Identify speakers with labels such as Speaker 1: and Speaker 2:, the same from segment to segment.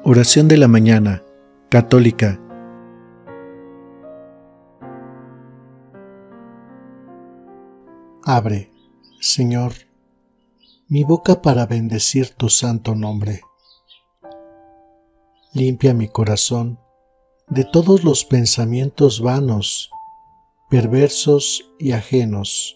Speaker 1: Oración de la mañana, católica. Abre, Señor, mi boca para bendecir tu santo nombre. Limpia mi corazón de todos los pensamientos vanos, perversos y ajenos.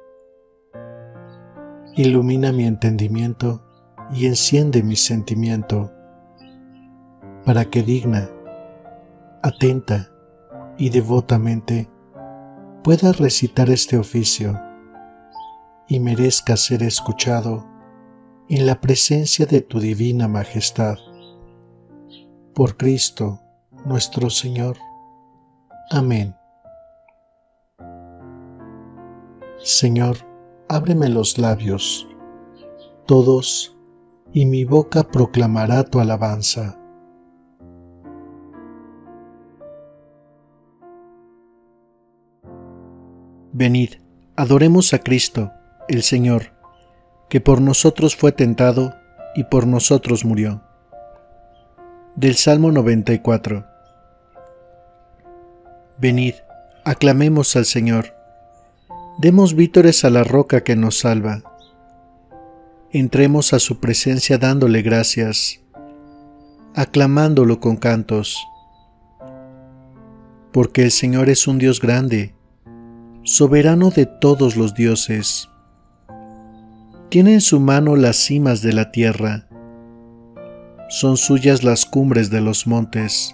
Speaker 1: Ilumina mi entendimiento y enciende mi sentimiento, para que digna, atenta y devotamente pueda recitar este oficio y merezca ser escuchado en la presencia de tu divina majestad. Por Cristo nuestro Señor. Amén. Señor, ábreme los labios, todos, y mi boca proclamará tu alabanza. Venid, adoremos a Cristo, el Señor, que por nosotros fue tentado y por nosotros murió. Del Salmo 94. Venid, aclamemos al Señor, demos vítores a la roca que nos salva. Entremos a su presencia dándole gracias, aclamándolo con cantos. Porque el Señor es un Dios grande, soberano de todos los dioses. Tiene en su mano las cimas de la tierra, son suyas las cumbres de los montes.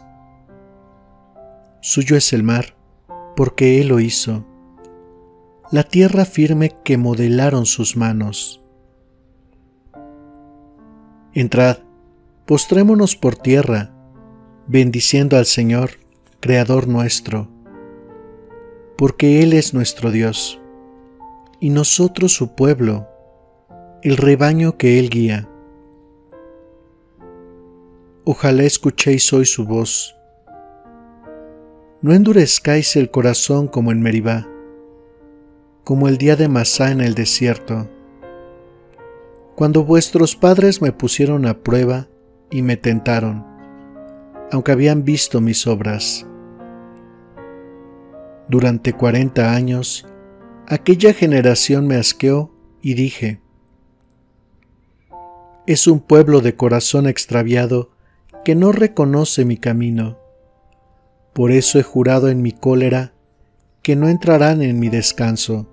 Speaker 1: Suyo es el mar, porque Él lo hizo, la tierra firme que modelaron sus manos. Entrad, postrémonos por tierra, bendiciendo al Señor, Creador nuestro, porque Él es nuestro Dios, y nosotros su pueblo, el rebaño que Él guía. Ojalá escuchéis hoy su voz. No endurezcáis el corazón como en Meribá, como el día de Masá en el desierto, cuando vuestros padres me pusieron a prueba y me tentaron, aunque habían visto mis obras. Durante 40 años, aquella generación me asqueó y dije: es un pueblo de corazón extraviado que no reconoce mi camino. Por eso he jurado en mi cólera que no entrarán en mi descanso.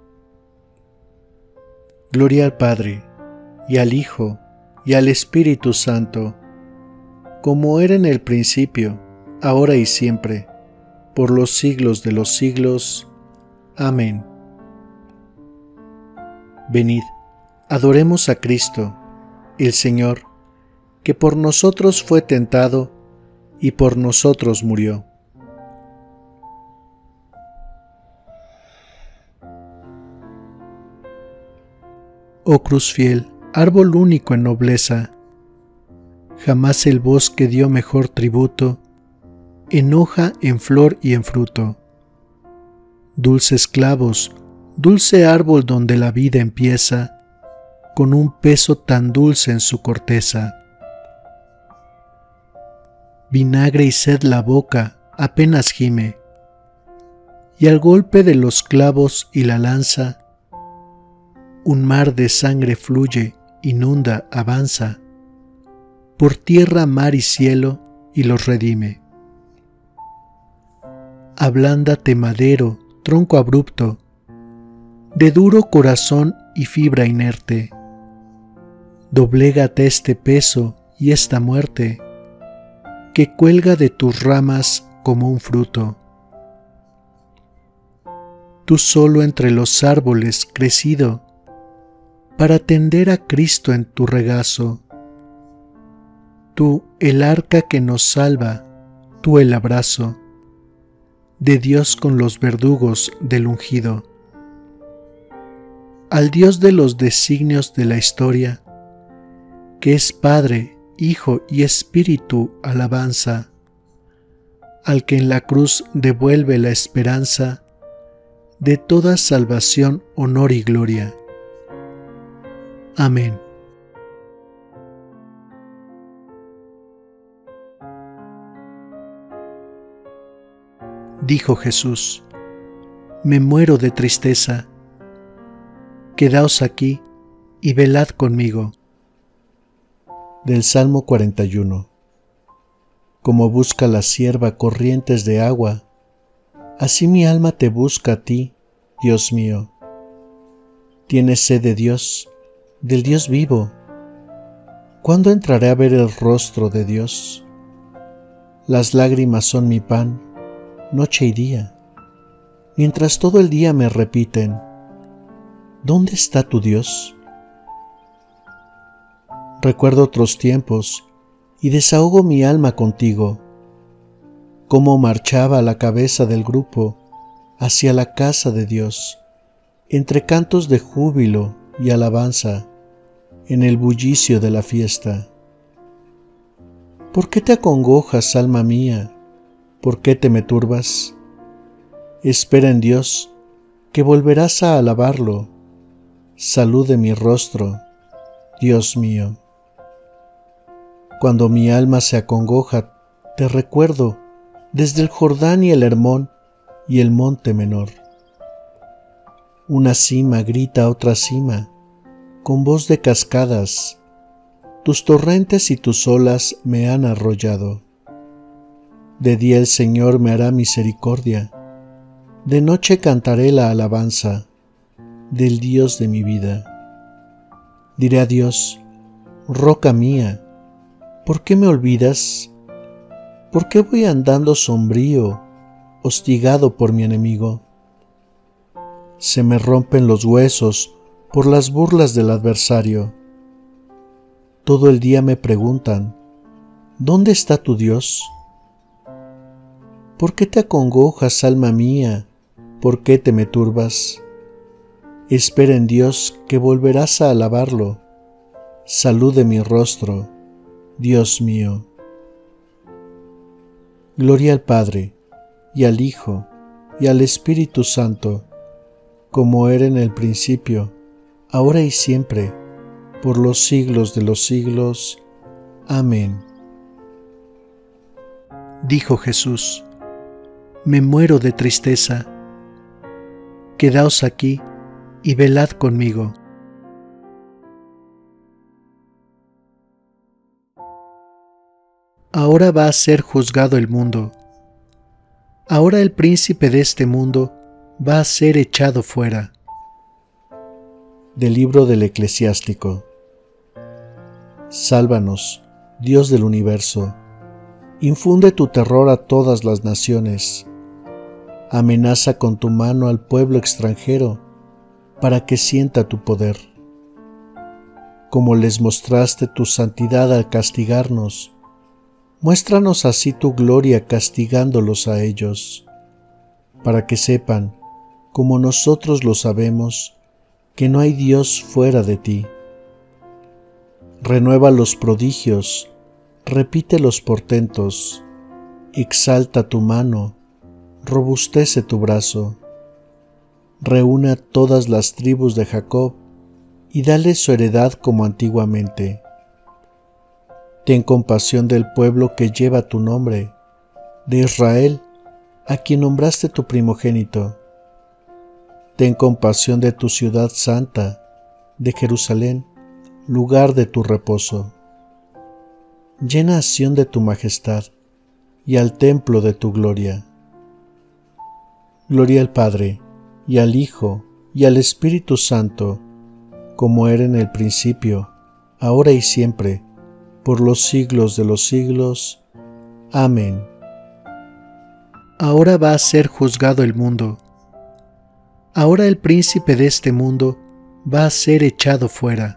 Speaker 1: Gloria al Padre, y al Hijo, y al Espíritu Santo, como era en el principio, ahora y siempre, por los siglos de los siglos. Amén. Venid, adoremos a Cristo, el Señor, que por nosotros fue tentado y por nosotros murió. Oh cruz fiel, árbol único en nobleza, jamás el bosque dio mejor tributo, en hoja, en flor y en fruto. Dulces clavos, dulce árbol donde la vida empieza, con un peso tan dulce en su corteza. Vinagre y sed la boca apenas gime, y al golpe de los clavos y la lanza, un mar de sangre fluye, inunda, avanza, por tierra, mar y cielo, y los redime. Ablándate madero, tronco abrupto, de duro corazón y fibra inerte. Doblégate este peso y esta muerte, que cuelga de tus ramas como un fruto. Tú solo entre los árboles crecido, para tender a Cristo en tu regazo. Tú el arca que nos salva, tú el abrazo de Dios con los verdugos del ungido. Al Dios de los designios de la historia, que es Padre, Hijo y Espíritu, alabanza, al que en la cruz devuelve la esperanza de toda salvación, honor y gloria. Amén. Dijo Jesús: me muero de tristeza. Quedaos aquí y velad conmigo. Del Salmo 41. Como busca la sierva corrientes de agua, así mi alma te busca a ti, Dios mío. Tienes sed de Dios, del Dios vivo. ¿Cuándo entraré a ver el rostro de Dios? Las lágrimas son mi pan, noche y día, mientras todo el día me repiten: ¿dónde está tu Dios? Recuerdo otros tiempos y desahogo mi alma contigo, cómo marchaba a la cabeza del grupo hacia la casa de Dios, entre cantos de júbilo y alabanza, en el bullicio de la fiesta. ¿Por qué te acongojas, alma mía? ¿Por qué te me turbas? Espera en Dios, que volverás a alabarlo. Salud de mi rostro, Dios mío. Cuando mi alma se acongoja, te recuerdo desde el Jordán y el Hermón y el monte menor. Una cima grita a otra cima, con voz de cascadas. Tus torrentes y tus olas me han arrollado. De día el Señor me hará misericordia, de noche cantaré la alabanza del Dios de mi vida. Diré a Dios: roca mía, ¿por qué me olvidas? ¿Por qué voy andando sombrío, hostigado por mi enemigo? Se me rompen los huesos por las burlas del adversario. Todo el día me preguntan: ¿dónde está tu Dios? ¿Por qué te acongojas, alma mía? ¿Por qué te me turbas? Espera en Dios, que volverás a alabarlo. Salud de mi rostro, Dios mío. Gloria al Padre, y al Hijo, y al Espíritu Santo, como era en el principio, ahora y siempre, por los siglos de los siglos. Amén. Dijo Jesús: me muero de tristeza. Quedaos aquí y velad conmigo. Ahora va a ser juzgado el mundo. Ahora el príncipe de este mundo va a ser echado fuera. Del libro del Eclesiástico. Sálvanos, Dios del universo. Infunde tu terror a todas las naciones. Amenaza con tu mano al pueblo extranjero para que sienta tu poder. Como les mostraste tu santidad al castigarnos, muéstranos así tu gloria castigándolos a ellos, para que sepan, como nosotros lo sabemos, que no hay Dios fuera de ti. Renueva los prodigios, repite los portentos, exalta tu mano, robustece tu brazo. Reúne a todas las tribus de Jacob y dale su heredad como antiguamente. Ten compasión del pueblo que lleva tu nombre, de Israel, a quien nombraste tu primogénito. Ten compasión de tu ciudad santa, de Jerusalén, lugar de tu reposo. Llena a Sión de tu majestad y al templo de tu gloria. Gloria al Padre, y al Hijo, y al Espíritu Santo, como era en el principio, ahora y siempre, por los siglos de los siglos. Amén. Ahora va a ser juzgado el mundo. Ahora el príncipe de este mundo va a ser echado fuera.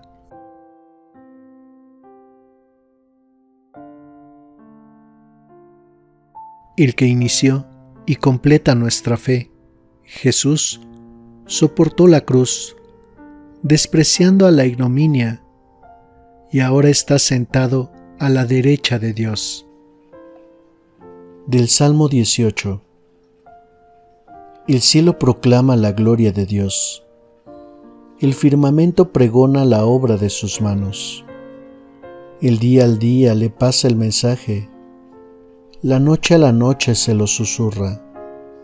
Speaker 1: El que inició y completa nuestra fe, Jesús, soportó la cruz, despreciando a la ignominia, y ahora está sentado a la derecha de Dios. Del Salmo 18. El cielo proclama la gloria de Dios. El firmamento pregona la obra de sus manos. El día al día le pasa el mensaje, la noche a la noche se lo susurra.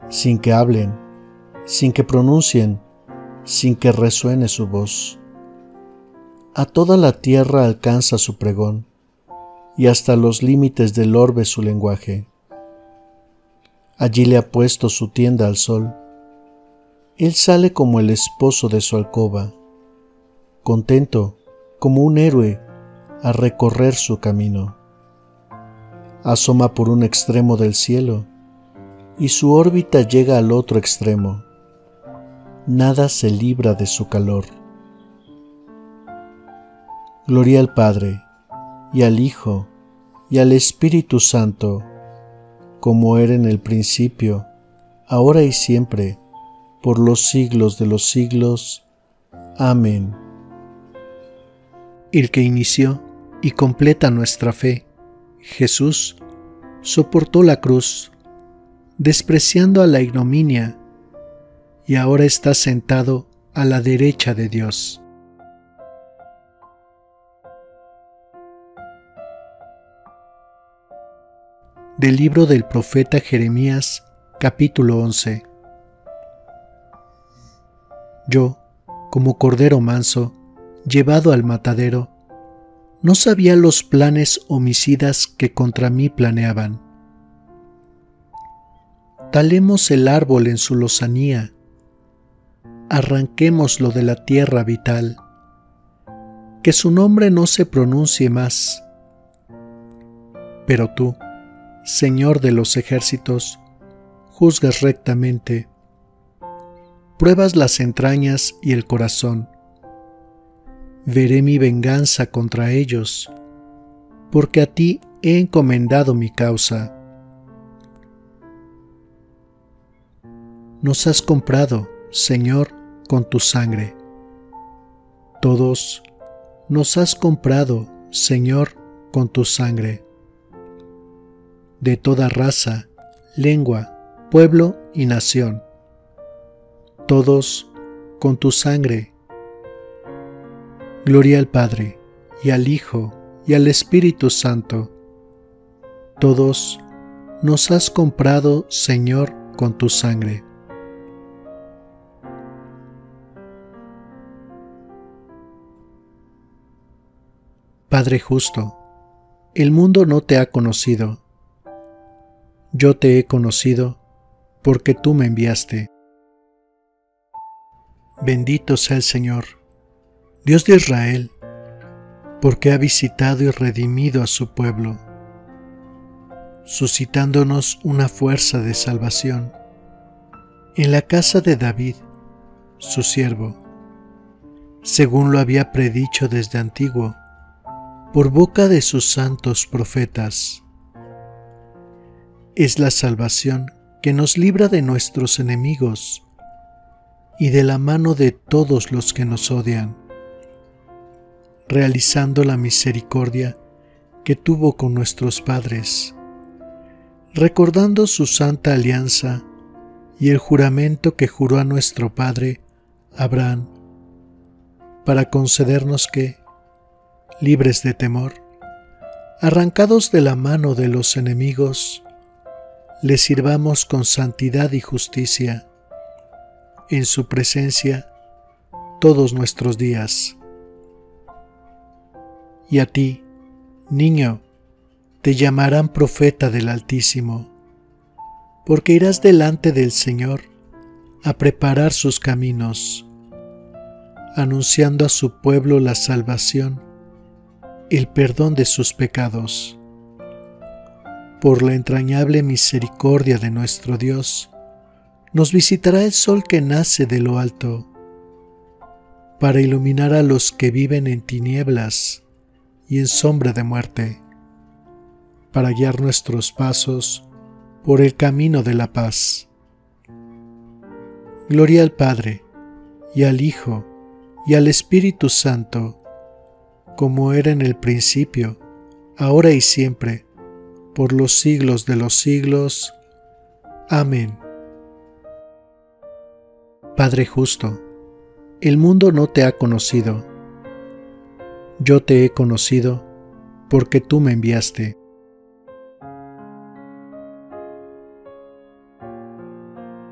Speaker 1: sin que hablen, sin que pronuncien, sin que resuene su voz. A toda la tierra alcanza su pregón, y hasta los límites del orbe su lenguaje. Allí le ha puesto su tienda al sol. Él sale como el esposo de su alcoba, contento como un héroe a recorrer su camino. Asoma por un extremo del cielo, y su órbita llega al otro extremo. Nada se libra de su calor. Gloria al Padre, y al Hijo, y al Espíritu Santo, como era en el principio, ahora y siempre, por los siglos de los siglos. Amén. El que inició y completa nuestra fe, Jesús, soportó la cruz, despreciando a la ignominia, y ahora está sentado a la derecha de Dios. Del libro del profeta Jeremías, capítulo 11. Yo, como cordero manso, llevado al matadero, no sabía los planes homicidas que contra mí planeaban. Talemos el árbol en su lozanía, arranquémoslo de la tierra vital, que su nombre no se pronuncie más. Pero tú, Señor de los ejércitos, juzgas rectamente, pruebas las entrañas y el corazón. Veré mi venganza contra ellos, porque a ti he encomendado mi causa. Nos has comprado, Señor, con tu sangre. Todos nos has comprado, Señor, con tu sangre. De toda raza, lengua, pueblo y nación. Todos con tu sangre. Gloria al Padre, y al Hijo, y al Espíritu Santo. Todos nos has comprado, Señor, con tu sangre. Padre justo, el mundo no te ha conocido. Yo te he conocido porque tú me enviaste. Bendito sea el Señor, Dios de Israel, porque ha visitado y redimido a su pueblo, suscitándonos una fuerza de salvación en la casa de David, su siervo, según lo había predicho desde antiguo, por boca de sus santos profetas. Es la salvación que nos libra de nuestros enemigos y de la mano de todos los que nos odian, realizando la misericordia que tuvo con nuestros padres, recordando su santa alianza y el juramento que juró a nuestro padre Abraham, para concedernos que, libres de temor, arrancados de la mano de los enemigos, le sirvamos con santidad y justicia en su presencia todos nuestros días. Y a ti, niño, te llamarán profeta del Altísimo, porque irás delante del Señor a preparar sus caminos, anunciando a su pueblo la salvación, el perdón de sus pecados. Por la entrañable misericordia de nuestro Dios, nos visitará el sol que nace de lo alto, para iluminar a los que viven en tinieblas y en sombra de muerte, para guiar nuestros pasos por el camino de la paz. Gloria al Padre, y al Hijo, y al Espíritu Santo, como era en el principio, ahora y siempre, por los siglos de los siglos. Amén. Padre justo, el mundo no te ha conocido. Yo te he conocido porque tú me enviaste.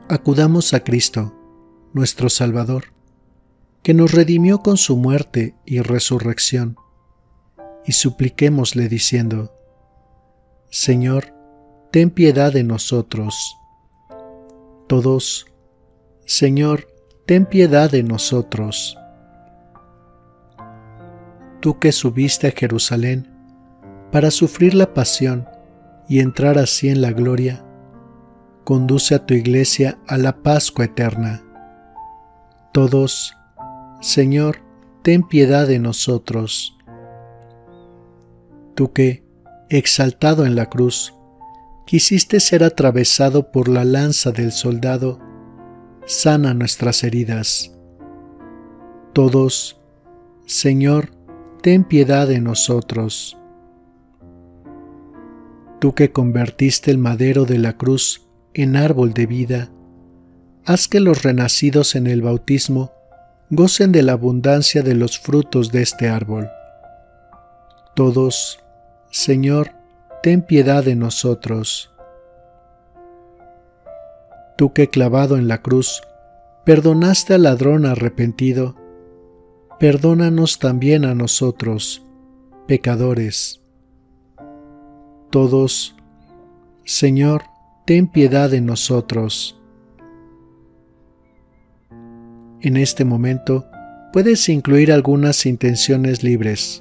Speaker 1: acudamos a Cristo, nuestro Salvador, que nos redimió con su muerte y resurrección, y supliquémosle diciendo: Señor, ten piedad de nosotros. Todos: Señor, ten piedad de nosotros. Tú que subiste a Jerusalén para sufrir la pasión y entrar así en la gloria, conduce a tu iglesia a la Pascua eterna. Todos: Señor, ten piedad de nosotros. Tú que, exaltado en la cruz, quisiste ser atravesado por la lanza del soldado, sana nuestras heridas. Todos: Señor, ten piedad de nosotros. Tú que convertiste el madero de la cruz en árbol de vida, haz que los renacidos en el bautismo gocen de la abundancia de los frutos de este árbol. Todos: Señor, ten piedad de nosotros. Tú que clavado en la cruz perdonaste al ladrón arrepentido, perdónanos también a nosotros, pecadores. Todos: Señor, ten piedad de nosotros. En este momento puedes incluir algunas intenciones libres.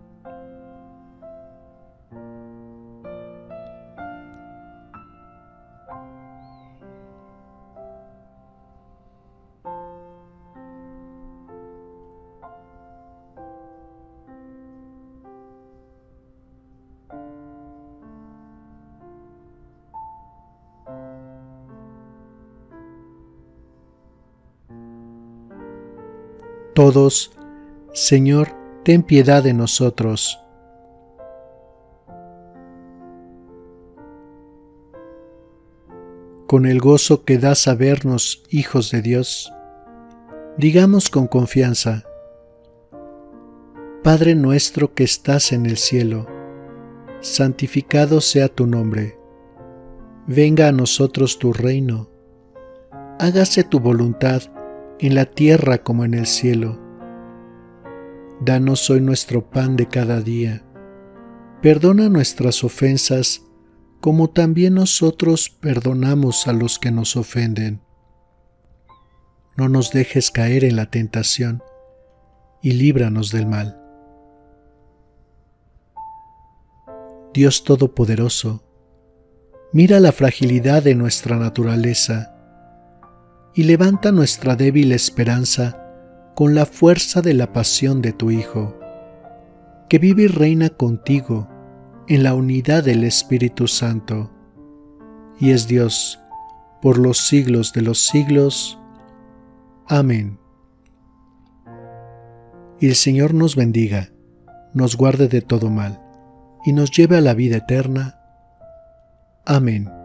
Speaker 1: Todos: Señor, ten piedad de nosotros. Con el gozo que da sabernos hijos de Dios, digamos con confianza: Padre nuestro que estás en el cielo, santificado sea tu nombre. Venga a nosotros tu reino. Hágase tu voluntad en la tierra como en el cielo. Danos hoy nuestro pan de cada día. Perdona nuestras ofensas, como también nosotros perdonamos a los que nos ofenden. No nos dejes caer en la tentación, y líbranos del mal. Dios Todopoderoso, mira la fragilidad de nuestra naturaleza y levanta nuestra débil esperanza con la fuerza de la pasión de tu Hijo, que vive y reina contigo en la unidad del Espíritu Santo, y es Dios por los siglos de los siglos. Amén. Y el Señor nos bendiga, nos guarde de todo mal, y nos lleve a la vida eterna. Amén.